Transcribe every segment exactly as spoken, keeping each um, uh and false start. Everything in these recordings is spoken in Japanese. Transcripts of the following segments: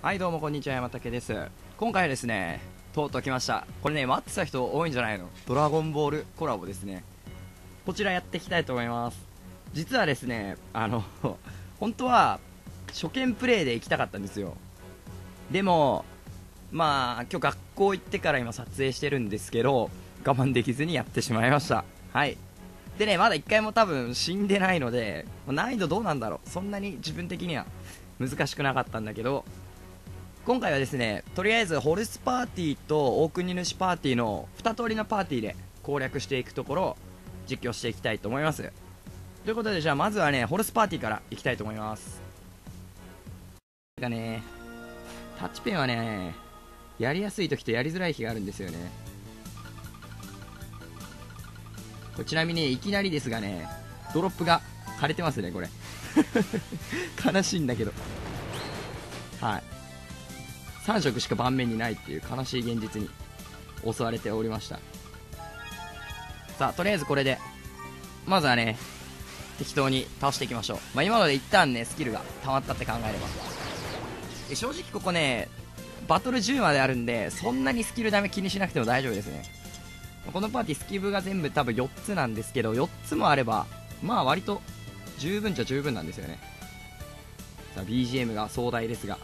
はいどうもこんにちは、山竹です。今回はですね、とうとう来ました。これね、待ってた人多いんじゃないの。ドラゴンボールコラボですね。こちらやっていきたいと思います。実はですね、あの本当は初見プレイで行きたかったんですよ。でもまあ今日学校行ってから今撮影してるんですけど、我慢できずにやってしまいました。はい。でね、まだ一回も多分死んでないので、難易度どうなんだろう、そんなに自分的には難しくなかったんだけど、今回はですね、とりあえずホルスパーティーと大国主パーティーのに通りのパーティーで攻略していくところを実況していきたいと思います。ということで、じゃあまずはね、ホルスパーティーからいきたいと思います。がね、タッチペンはね、やりやすい時とやりづらい日があるんですよね。これちなみにいきなりですがね、ドロップが枯れてますね、これ悲しいんだけど、はい、さん色しか盤面にないっていう悲しい現実に襲われておりました。さあとりあえずこれでまずはね、適当に倒していきましょう。まあ、今まで一旦ねスキルが溜まったって考えれば、え正直ここねバトルじゅうまであるんで、そんなにスキルダメ気にしなくても大丈夫ですね。このパーティースキブが全部多分よっつなんですけど、よっつもあればまあ割と十分じゃ十分なんですよね。さあ ビージーエム が壮大ですが、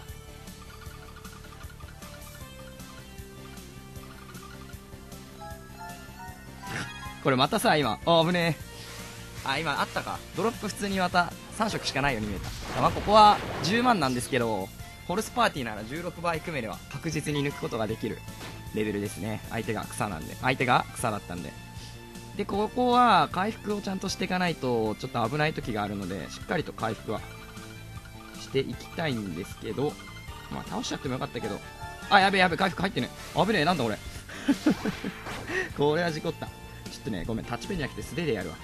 これまたさ今あ危ねえ、あ今あったか、ドロップ普通にまたさん色しかないように見えた。まあ、ここはじゅうまんなんですけど、ホルスパーティーならじゅうろくばい組めれば確実に抜くことができるレベルですね。相手が草なんで、相手が草だったんで。でここは回復をちゃんとしていかないとちょっと危ない時があるので、しっかりと回復はしていきたいんですけど、まあ倒しちゃってもよかったけど、あやべえやべえ回復入ってねえ、危ねえ、なんだこれこれは事故った。ちょっとねごめん、タッチペンじゃなくて素手でやるわ。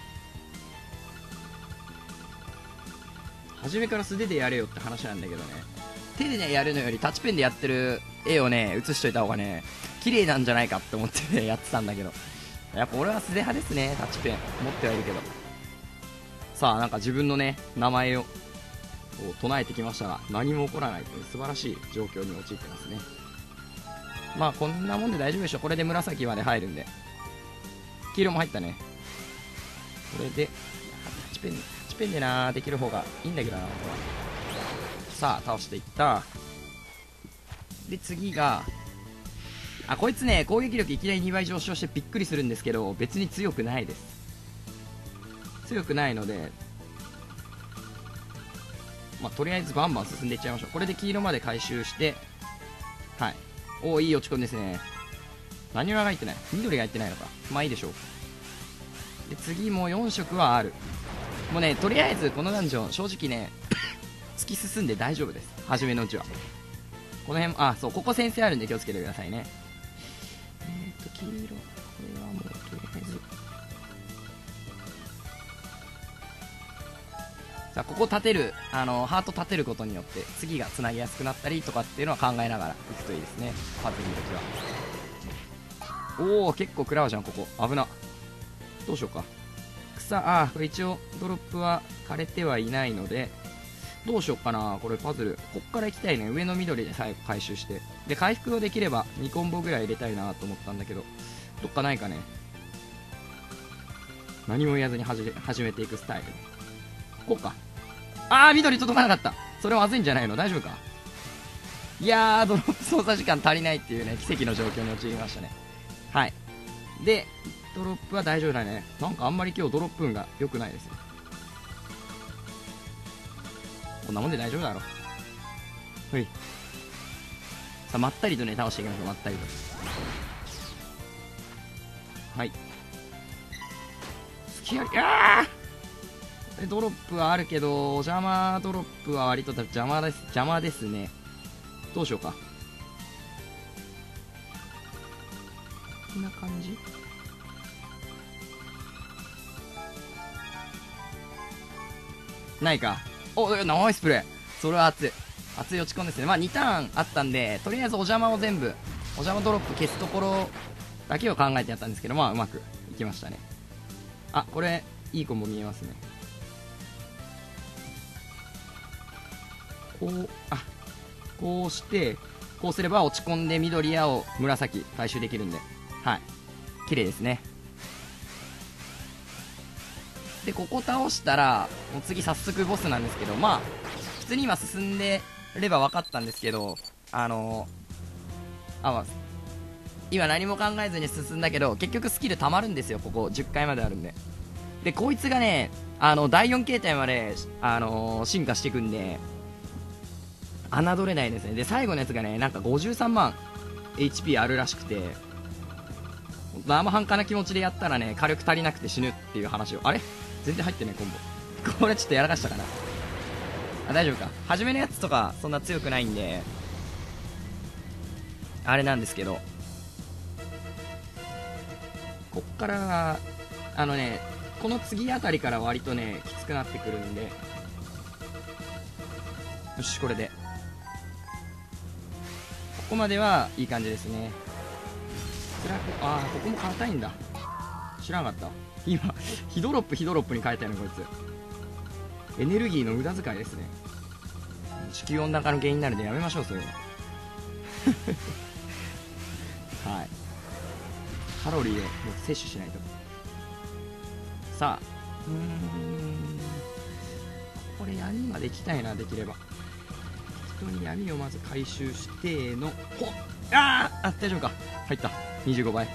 初めから素手でやれよって話なんだけどね、手でねやるのよりタッチペンでやってる絵をね写しといた方がね綺麗なんじゃないかって思ってねやってたんだけど、やっぱ俺は素手派ですね。タッチペン持ってはいるけど、さあなんか自分のね名前を唱えてきましたが何も起こらないという素晴らしい状況に陥ってますね。まあこんなもんで大丈夫でしょ。これで紫まで入るんで、黄色も入ったね。これでタッチペンタッチペンでなできる方がいいんだけどな。さあ倒していった。で次があこいつね攻撃力いきなりにばい上昇してびっくりするんですけど、別に強くないです。強くないので、まあ、とりあえずバンバン進んでいっちゃいましょう。これで黄色まで回収して、はい、おおいい落ち込んですね。何色が入ってない、緑が入ってないのか、まあいいでしょう。で次もよん色はある。もうねとりあえずこのダンジョン正直ね突き進んで大丈夫です、初めのうちは。この辺あそうここ先生あるんで気をつけてくださいね。えーと黄色、これはもうとりあえずさあここ立てる、あのハート立てることによって次がつなぎやすくなったりとかっていうのは考えながらいくといいですね、パズルの時は。おお結構食らうじゃんここ、危な。どうしようか、草あこれ一応ドロップは枯れてはいないのでどうしようかな。これパズルこっから行きたいね。上の緑で最後回収してで回復ができればにコンボぐらい入れたいなと思ったんだけど、どっかないかね。何も言わずに始め始めていくスタイル、こうか。あー緑届かなかった、それはまずいんじゃないの、大丈夫か。いやードロップ操作時間足りないっていうね奇跡の状況に陥りましたね。はいでドロップは大丈夫だね。なんかあんまり今日ドロップ運が良くないですね。こんなもんで大丈夫だろ。ほいさあまったりとね倒していきましょう、まったりと。はいスキアリあードロップはあるけど邪魔、ドロップは割と邪魔です邪魔ですね。どうしようか、こんな感じ。ないか。おナイスプレー、それは熱い熱い落ち込んですね。まあにターンあったんでとりあえずお邪魔を全部お邪魔ドロップ消すところだけを考えてやったんですけど、まあうまくいきましたね。あこれいいコンボ見えますね。こうあこうしてこうすれば落ち込んで緑、青、紫回収できるんで、はい、綺麗ですね。でここ倒したらもう次早速ボスなんですけど、まあ普通に今進んでれば分かったんですけど、あのー、あ、まあ、今何も考えずに進んだけど結局スキル溜まるんですよ。ここじゅっかいまであるんで。でこいつがね、あのだいよん形態まで、あのー、進化していくんで侮れないですね。で最後のやつがね、なんかごじゅうさんまん エイチピー あるらしくて、生半可な気持ちでやったらね、火力足りなくて死ぬっていう話を。あれ全然入ってないコンボ。これちょっとやらかしたかな。あ、大丈夫か。初めのやつとかそんな強くないんであれなんですけど、こっからあのね、この次あたりから割とねきつくなってくるんで、よし、これでここまではいい感じですね。辛く、あー、ここも硬いんだ。知らなかった。今ヒドロップヒドロップに変えたよねこいつ。エネルギーの無駄遣いですね。地球温暖化の原因になるんでやめましょう、そういうのはい、カロリーをもう摂取しないと。さあ、うーん、これ闇まで行きたいな。できれば人に闇をまず回収しての、ほっ、あーあ、大丈夫か。入った。にじゅうごばい。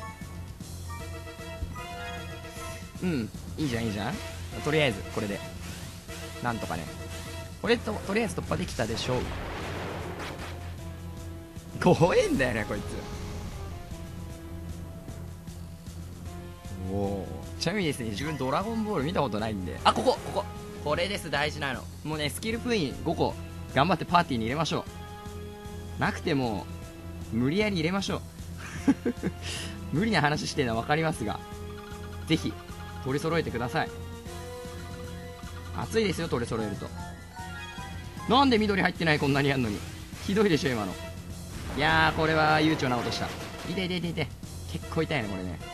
うん、いいじゃんいいじゃん。とりあえずこれでなんとかね、これととりあえず突破できたでしょう。怖えんだよねこいつ。おお、ちなみにですね、自分ドラゴンボール見たことないんで、あ、こここここれです、大事なの。もうね、スキル封印ごこ頑張ってパーティーに入れましょう。なくても無理やり入れましょう無理な話してるのは分かりますが、ぜひ取り揃えてください。熱いですよ、取り揃えると。なんで緑入ってない、こんなにやんのに。ひどいでしょ今の。いやー、これは悠長なことした。痛い痛い痛い痛い。結構痛いねこれね。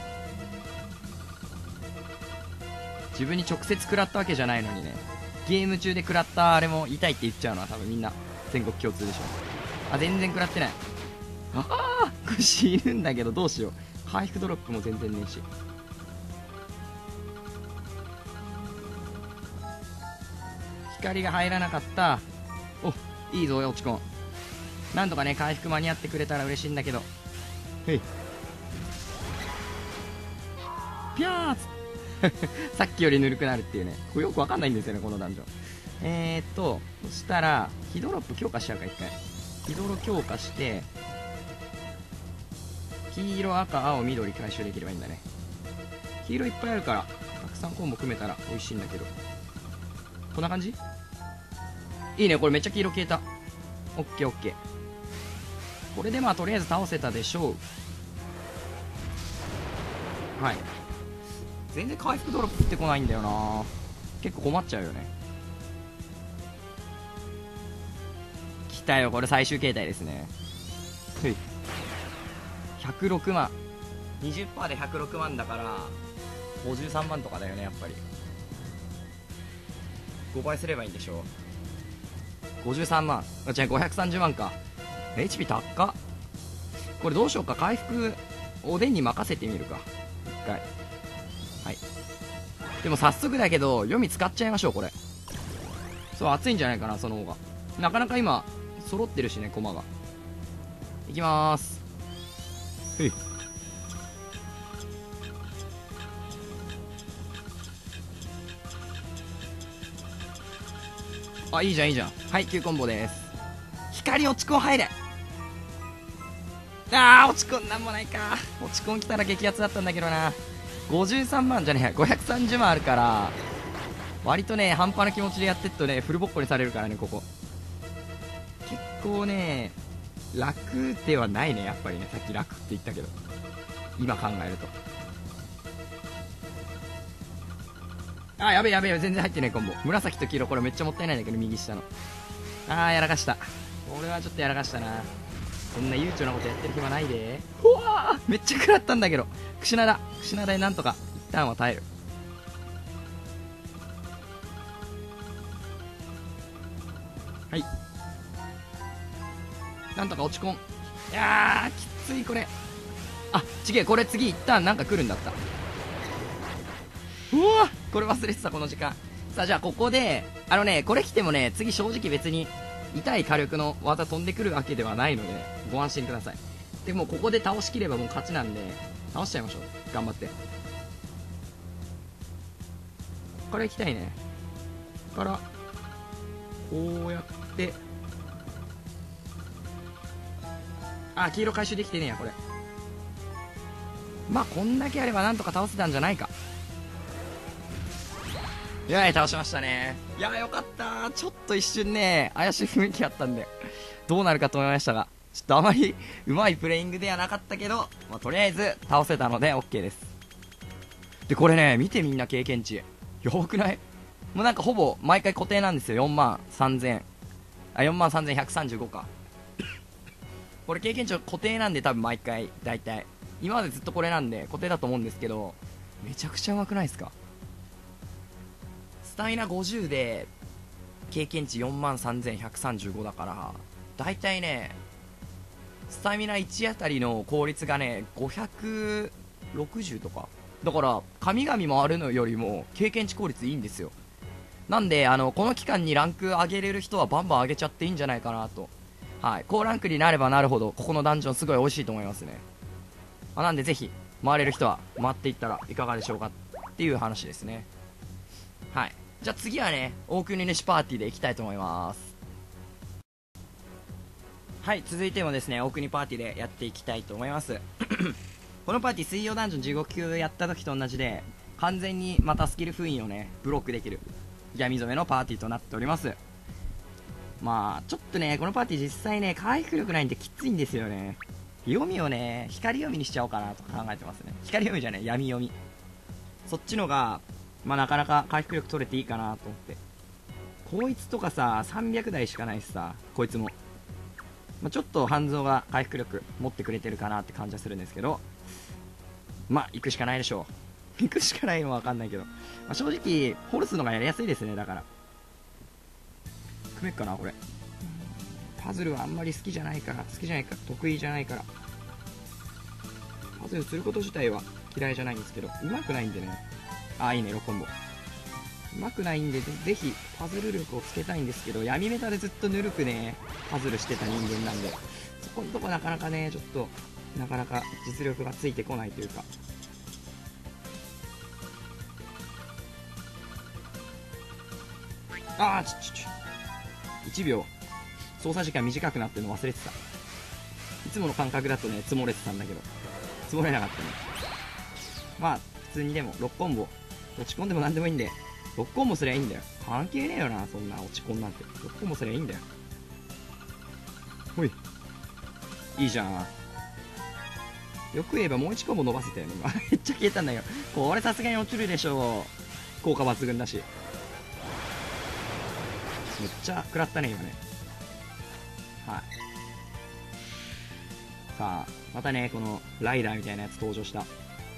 自分に直接食らったわけじゃないのにね、ゲーム中で食らったあれも痛いって言っちゃうのは多分みんな全国共通でしょ。あ、全然食らってない。ああ、これ死ぬんだけどどうしよう。回復ドロップも全然ねえし。光が入らなかった。お、いいぞ落ち込ん。なんとかね回復間に合ってくれたら嬉しいんだけど。へいピャーさっきよりぬるくなるっていうね、これよくわかんないんですよねこのダンジョン。えーっとそしたらヒドロップ強化しちゃうか。一回ヒドロ強化して黄色赤青緑回収できればいいんだね。黄色いっぱいあるからたくさんコンボ組めたら美味しいんだけど、こんな感じ。いいね、これめっちゃ黄色消えた。オッケーオッケー。これでまあとりあえず倒せたでしょう。はい、全然回復ドロップってこないんだよな。結構困っちゃうよね。来たよ、これ最終形態ですね。はい、ひゃくろくまん にじゅっパーセント でひゃくろくまんだからごじゅうさんまんとかだよね。やっぱりごばいすればいいんでしょ。ごじゅうさんまん、あ、違う、ごひゃくさんじゅうまんか。 エイチピー 高っ。これどうしようか。回復おでんに任せてみるか一回。はい、でも早速だけど読み使っちゃいましょう。これそう熱いんじゃないかな、その方が。なかなか今揃ってるしね、駒が。いきまーす。へい、あ、いいじゃんいいじゃん。はい、きゅうコンボです。光落ち込ん入れ。あー、落ち込んなんもないか。落ち込ん来たら激アツだったんだけどな。ごじゅうさんまんじゃねえ、ごひゃくさんじゅうまんあるから割とね半端な気持ちでやってっとねフルボッコにされるからね。ここ結構ね楽ではないね、やっぱりね。さっき楽って言ったけど今考えると、あー、やべえやべえ、全然入ってないコンボ。紫と黄色これめっちゃもったいないんだけど、右下の。あー、やらかした。俺はちょっとやらかしたな。そんな悠長なことやってる暇ないで。うわー、めっちゃ食らったんだけど。クシナだクシナだでなんとか一旦は耐える。はい、 なんとか落ち込ん。いやー、きついこれ。あ、ちげえ、これ次一旦なんか来るんだった。うわ、これ忘れてた、この時間。さあ、じゃあここで、あのね、これ来てもね、次正直別に、痛い火力の技飛んでくるわけではないので、ご安心ください。でも、ここで倒しきればもう勝ちなんで、倒しちゃいましょう。頑張って。これ行きたいね。から、こうやって、あ、黄色回収できてねえや、これ。まあ、こんだけあればなんとか倒せたんじゃないか。いやー、倒しましたね。いやー、よかったー。ちょっと一瞬ね、怪しい雰囲気あったんで、どうなるかと思いましたが、ちょっとあまりうまいプレイングではなかったけど、まあ、とりあえず倒せたので OK です。で、これね、見てみんな経験値。やばくない？もうなんかほぼ毎回固定なんですよ。よんまんさんぜん。あ、よんまんさんぜんひゃくさんじゅうごか。これ経験値固定なんで多分毎回、大体。今までずっとこれなんで固定だと思うんですけど、めちゃくちゃうまくないですか？スタミナごじゅうで経験値 よんまんさんぜんひゃくさんじゅうご だから、だいたいね、スタミナいちあたりの効率がね、ごひゃくろくじゅうとか。だから、神々もあるのよりも経験値効率いいんですよ。なんで、あの、この期間にランク上げれる人はバンバン上げちゃっていいんじゃないかなと。はい。高ランクになればなるほど、ここのダンジョンすごい美味しいと思いますね。あ、なんでぜひ、回れる人は回っていったらいかがでしょうかっていう話ですね。はい。じゃあ次はね、大国主パーティーでいきたいと思います。はい、続いてもですね、大国パーティーでやっていきたいと思います。このパーティー、水曜ダンジョンじゅうご級やった時と同じで、完全にまたスキル封印をね、ブロックできる、闇染めのパーティーとなっております。まあ、ちょっとね、このパーティー実際ね、回復力ないんできついんですよね。読みをね、光読みにしちゃおうかなとか考えてますね。光読みじゃねえ、闇読み。そっちのが、まあなかなか回復力取れていいかなと思って。こいつとかさ、さんびゃくだいしかないしさ、こいつも。まあ、ちょっと半蔵が回復力持ってくれてるかなって感じはするんですけど、まあ、行くしかないでしょう。行くしかないのはわかんないけど。まあ、正直、ホルスのがやりやすいですね、だから。組めっかな、これ。パズルはあんまり好きじゃないから、好きじゃないから、得意じゃないから。パズルすること自体は嫌いじゃないんですけど、うまくないんでね。ああ、いいね、ろくコンボ。うまくないんで、ぜひ、パズル力をつけたいんですけど、闇メタでずっとぬるくね、パズルしてた人間なんで、そこのとこなかなかね、ちょっと、なかなか実力がついてこないというか。ああ、ちょちょちょ。いちびょう。操作時間短くなってるの忘れてた。いつもの感覚だとね、積もれてたんだけど、積もれなかったね。まあ、普通にでも、ろくコンボ。落ち込んでもなんでもいいんで、ろくコンボすりゃいいんだよ。関係ねえよな、そんな落ち込んなんて。ろくコンボすりゃいいんだよ。ほい。いいじゃん。よく言えばもういちコンボ伸ばせたよね、今。めっちゃ消えたんだけど。これさすがに落ちるでしょう。効果抜群だし。めっちゃ食らったね、今ね。はい。さあ、またね、このライダーみたいなやつ登場した。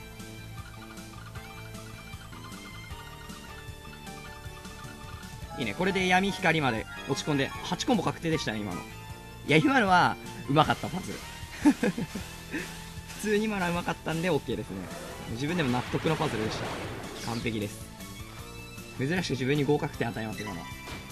いいね、これで闇光まで落ち込んで、はちコンボ確定でしたね、今の。いや、今のは、うまかった、パズル。普通に今のはうまかったんで OK ですね。自分でも納得のパズルでした。完璧です。珍しく自分に合格点与えます、今の。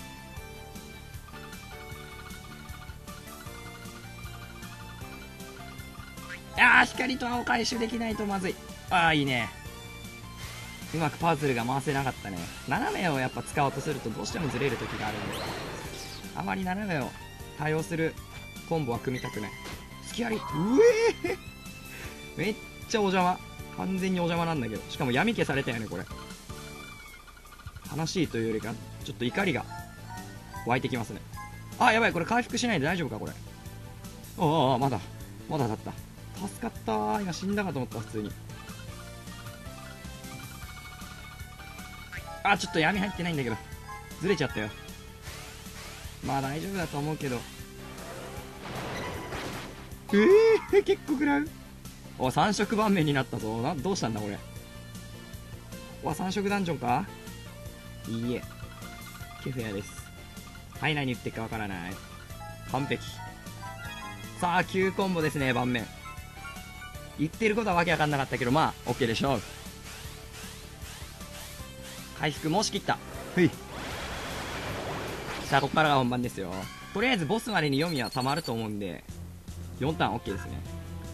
あー、光と青回収できないとまずい。あー、いいね。うまくパズルが回せなかったね。斜めをやっぱ使おうとするとどうしてもずれる時があるんで、あまり斜めを対応するコンボは組みたくない。隙あり。うえーめっちゃお邪魔。完全にお邪魔なんだけど。しかも闇消されたよね、これ。悲しいというよりか、ちょっと怒りが湧いてきますね。あ、やばい、これ回復しないで大丈夫か、これ。ああ、まだ。まだだった。助かったー。今死んだかと思った、普通に。あ、ちょっと闇入ってないんだけど。ずれちゃったよ。まあ大丈夫だと思うけど。えー、結構食らう。お、さん色盤面になったぞ。な、どうしたんだこれ。わ、さん色ダンジョンか。いいえ。ケフェアです。はい、何言ってるかわからない。完璧。 さあきゅうコンボですね。盤面言ってることはわけわかんなかったけど、まあ OK でしょう。回復もしきった。ふい。さあここからが本番ですよ。とりあえずボスまでに読みはたまると思うんでよんターン OK ですね。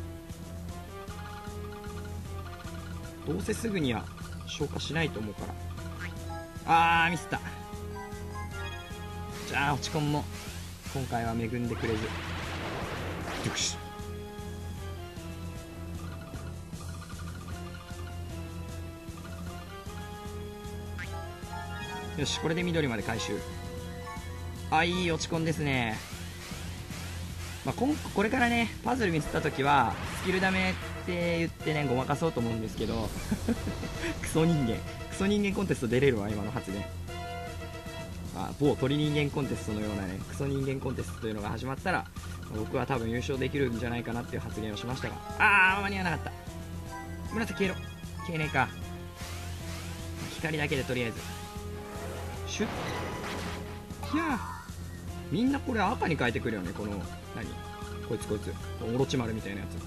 どうせすぐには消化しないと思うから。あーミスった。じゃあ落ち込んも今回は恵んでくれず。よしよし、これで緑まで回収。あ、いい落ち込んですね。まあ、こんこれからねパズルミスった時はスキルダメって言ってねごまかそうと思うんですけどクソ人間クソ人間コンテスト出れるわ今の発言。あ、某鳥人間コンテストのようなねクソ人間コンテストというのが始まったら僕は多分優勝できるんじゃないかなっていう発言をしましたが、あー間に合わなかった。紫消えろ。消えねえか。光だけでとりあえずシュッ。いやーみんなこれ赤に変えてくるよね。この何こいつこいつオロチマルみたいなやつ。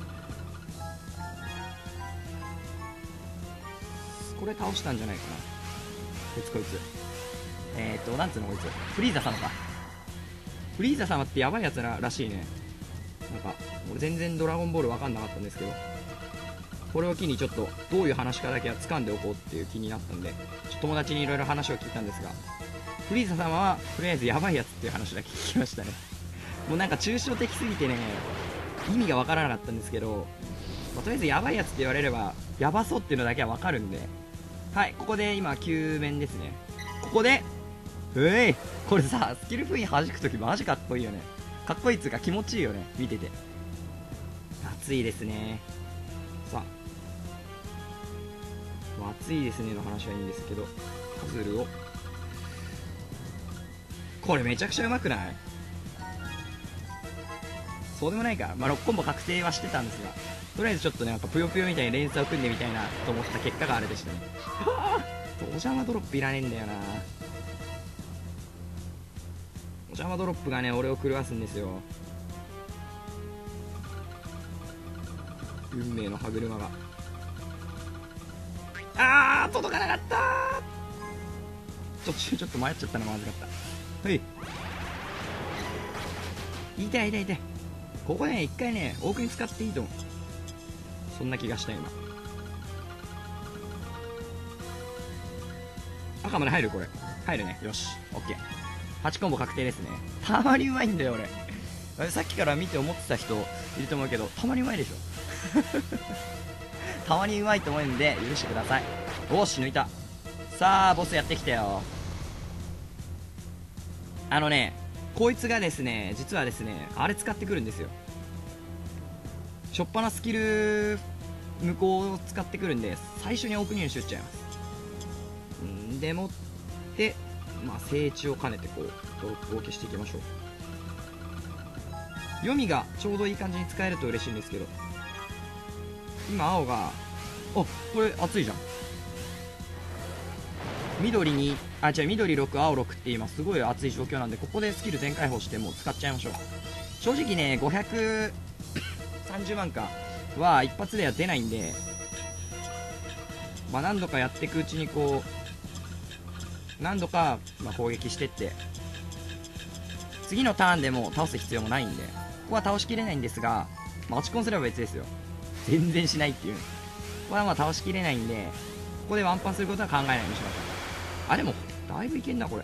これ倒したんじゃないかな。こいつこいつえーっとなんつうのこいつフリーザ様か。フリーザ様ってやばいやつららしいね。なんか俺全然ドラゴンボール分かんなかったんですけど、これを機にちょっとどういう話かだけは掴んでおこうっていう気になったんで、ちょっと友達にいろいろ話を聞いたんですが、フリーザ様はとりあえずやばいやつっていう話だけ聞きましたね。もうなんか抽象的すぎてね意味がわからなかったんですけど、まあ、とりあえずやばいやつって言われればやばそうっていうのだけはわかるんで、はい、ここで今きゅう面ですね。ここでういこれさスキル封印弾くときマジかっこいいよね。かっこいいっつうか気持ちいいよね見てて。熱いですね。さあ熱いですねの話はいいんですけど、パズルをこれめちゃくちゃうまくない？そうでもないか。まあろっコンボ確定はしてたんですが、とりあえずちょっとねなんかぷよぷよみたいに連鎖を組んでみたいなと思った結果があれでしたね。お邪魔ドロップいらねえんだよな。お邪魔ドロップがね俺を狂わすんですよ。運命の歯車が。あー届かなかったー。途中ちょっと迷っちゃったのがまずかった。はい、痛い痛い痛い。ここね一回ね多くに使っていいと思う。そんな気がした今。赤まで入るこれ。入るね。よし OK。 はちコンボ確定ですね。たまにうまいんだよ俺。さっきから見て思ってた人いると思うけどたまにうまいでしょたまにうまいと思うんで許してください。おーし抜いた。さあボスやってきたよ。あのねこいつがですね実はですねあれ使ってくるんですよ。しょっぱなスキル無効を使ってくるんで最初にオープニングし打っちゃいます。んでもってまあ整地を兼ねてこうドロップを消していきましょう。読みがちょうどいい感じに使えると嬉しいんですけど、今青があこれ熱いじゃん。緑にあ違う緑ろく青ろくって今すごい熱い状況なんで、ここでスキル全開放してもう使っちゃいましょう。正直ねごひゃくさんじゅうまんかは一発では出ないんで、まあ何度かやっていくうちにこう何度かまあ攻撃してって次のターンでも倒す必要もないんで、ここは倒しきれないんですが、まあ、落ち込んすれば別ですよ。全然しないっていう、ここはまあ倒しきれないんでここでワンパンすることは考えないようにしましょう。あでもだいぶいけんなこれ。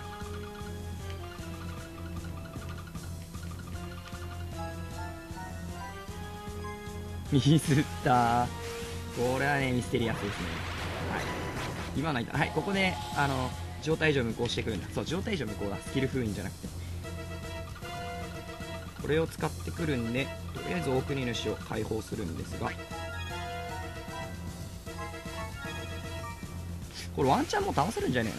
ミスったこれはねミステリアスですね。はい今のはいここであの状態以上無効してくるんだ。そう状態以上無効だ。スキル封印じゃなくてこれを使ってくるんで、とりあえず大国主を解放するんですが、これワンチャンもう倒せるんじゃねえ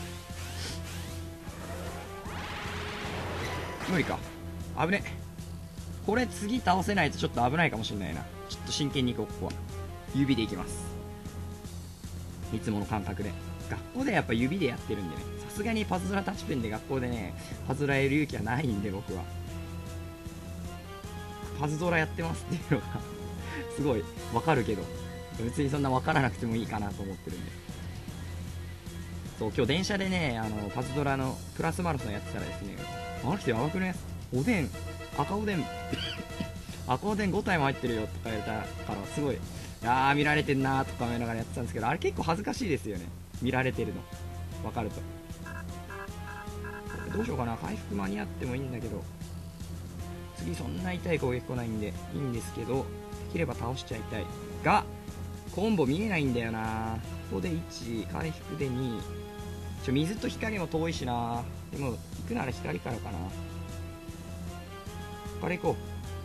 の。無理か。危ね。これ次倒せないとちょっと危ないかもしれないな。ちょっと真剣にいこう。ここは指でいきます。いつもの感覚で。学校でやっぱ指でやってるんでね、さすがにパズドラタッチペンで学校でねパズドラやる勇気はないんで僕は。 パズドラやってますっていうのがすごいわかるけど、別にそんなわからなくてもいいかなと思ってるんで。そう、今日電車でね、あのパズドラのプラスマルソンやってたらですね、あの人やばくね、おでん赤おでん赤おでんご体も入ってるよとか言われたからすごい、あー見られてんなーとか思いながらやってたんですけど、あれ結構恥ずかしいですよね、見られてるのわかると。どうしようかな、回復間に合ってもいいんだけど、次そんな痛い攻撃来ないんでいいんですけど、できれば倒しちゃいたいが、コンボ見えないんだよな。ここでいち、回復でに、ちょ水と光も遠いしな。でも行くなら光からかな。光行こ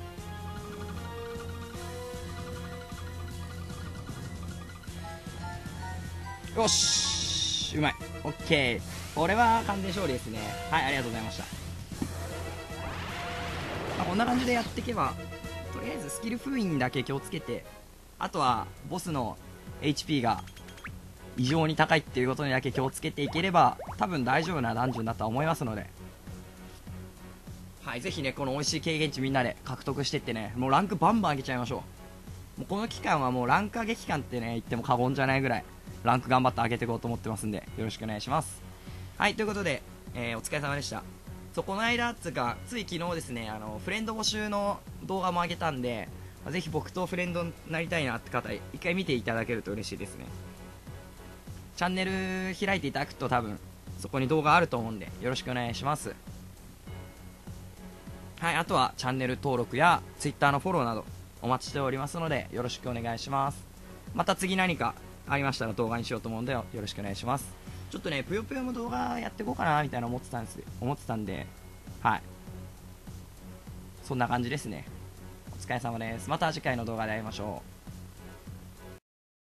う。よし、うまい。オッケー。これは完全勝利ですね。はい、ありがとうございました。まあ、こんな感じでやっていけば、とりあえずスキル封印だけ気をつけて、あとはボスの エイチピー が異常に高いっていうことにだけ気をつけていければ多分大丈夫なダンジョンだとは思いますので、はい、ぜひねこの美味しい経験値みんなで獲得してってね、もうランクバンバン上げちゃいましょう。もうこの期間はもうランク上げ期間ってね言っても過言じゃないぐらいランク頑張って上げていこうと思ってますんで、よろしくお願いします。はい、ということで、えー、お疲れ様でした。そう、この間つうかつい昨日ですね、あのフレンド募集の動画も上げたんで、ぜひ僕とフレンドになりたいなって方一回見ていただけると嬉しいですね。チャンネル開いていただくと多分そこに動画あると思うんでよろしくお願いします。はい、あとはチャンネル登録や Twitter のフォローなどお待ちしておりますのでよろしくお願いします。また次何かありましたら動画にしようと思うんでよろしくお願いします。ちょっとねぷよぷよも動画やっていこうかなみたいな思ってたんです思ってたんで、はい、そんな感じですね。お疲れ様です。また次回の動画で会いましょう。